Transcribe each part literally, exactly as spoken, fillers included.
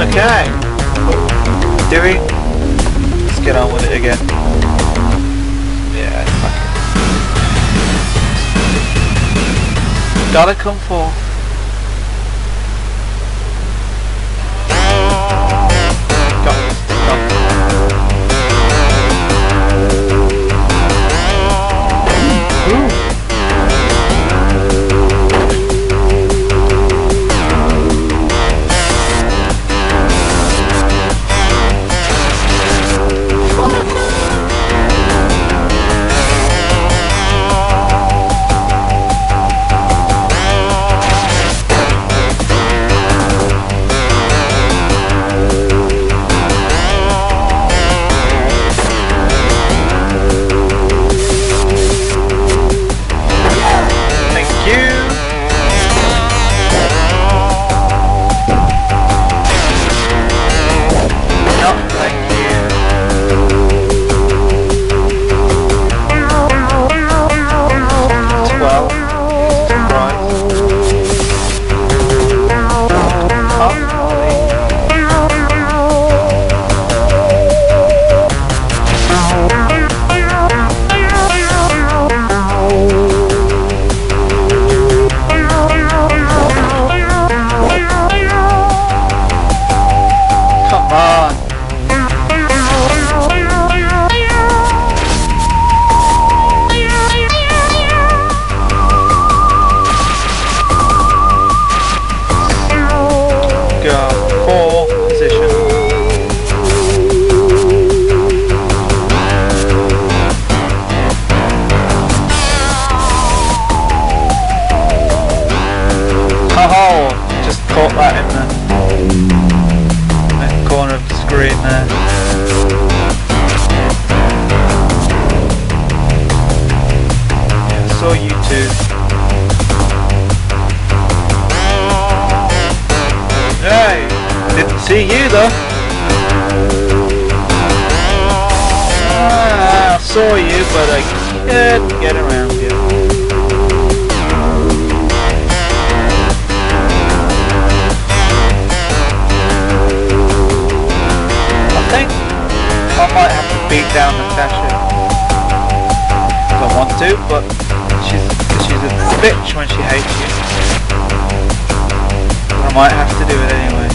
Okay. Do we? Let's get on with it again. Yeah, fuck it. Gotta come forth. See you though. Ah, I saw you, but I can't get around you. I think I might have to beat down Natasha. I don't want to, but she's she's a bitch when she hates you. I might have to do it anyway.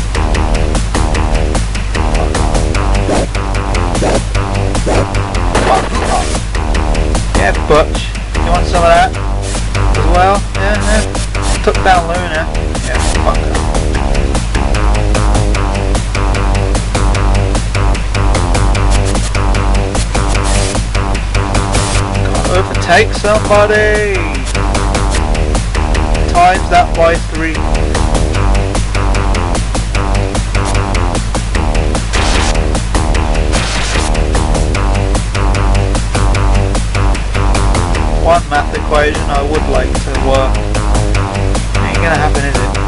Yeah, Butch, you want some of that as well? Yeah, yeah. Took down Luna. Yeah, fuck her. Gotta overtake somebody. Times that by three. One math equation I would like to work. Ain't gonna happen, is it?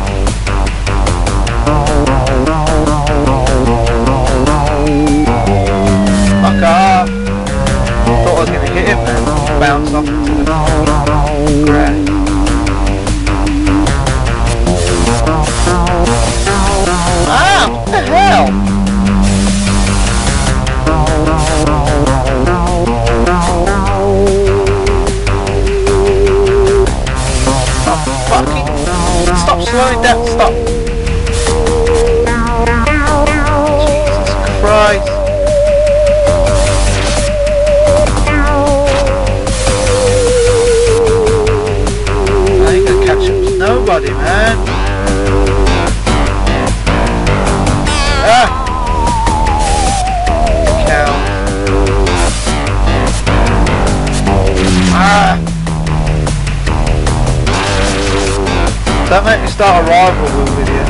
Fuck off! Thought I was gonna hit him and bounce off into the grass. Ah! What the hell? Stop slowing down, stop! Jesus Christ! I ain't gonna catch up to nobody, man! Ah! Cow. Ah! Don't make me start a rivalry with you.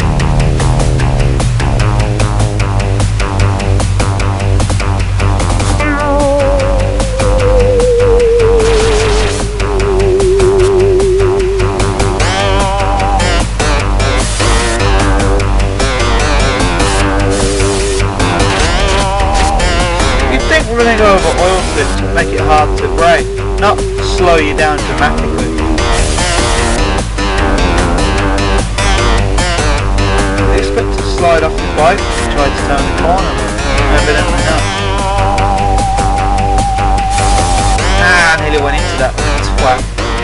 You think running over oil slips would make it hard to brake, not slow you down dramatically. slide off the bike and tried to turn the corner. Evidently not. Ah, I nearly went into that twat.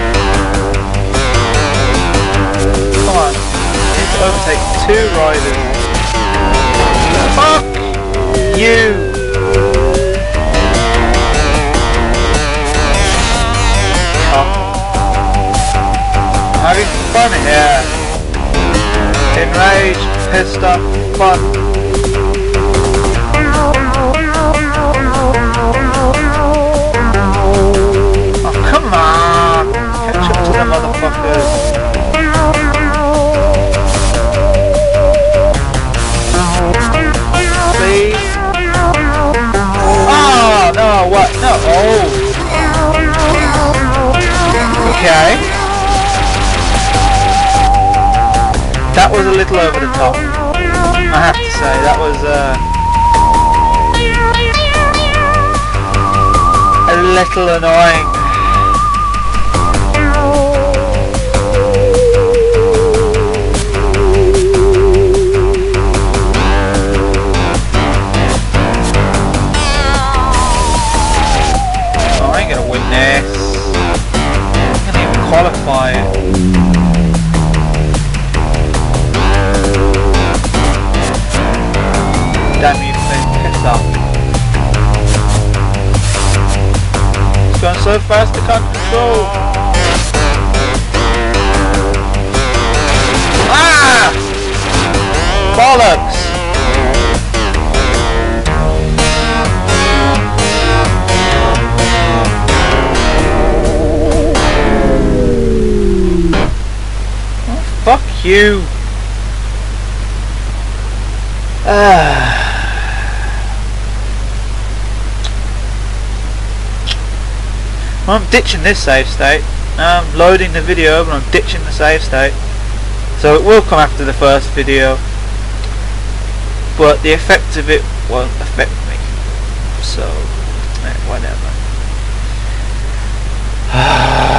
Come on. I need to overtake two riders. Fuck you! Having fun here. Enraged, pissed off, fun. Oh, come on! Catch up to the motherfuckers. Please? Oh, no, what? No, oh. Okay. That was a little over the top, I have to say. That was uh, a little annoying. Oh, I ain't gonna win this. I can't even qualify it. Damn you, thing, piss off. It's going so fast I can't control. Ah! Bollocks! Oh, fuck you! Ah. I'm ditching this save state. I'm loading the video, but I'm ditching the save state. So it will come after the first video, but the effect of it won't affect me. So, eh, whatever.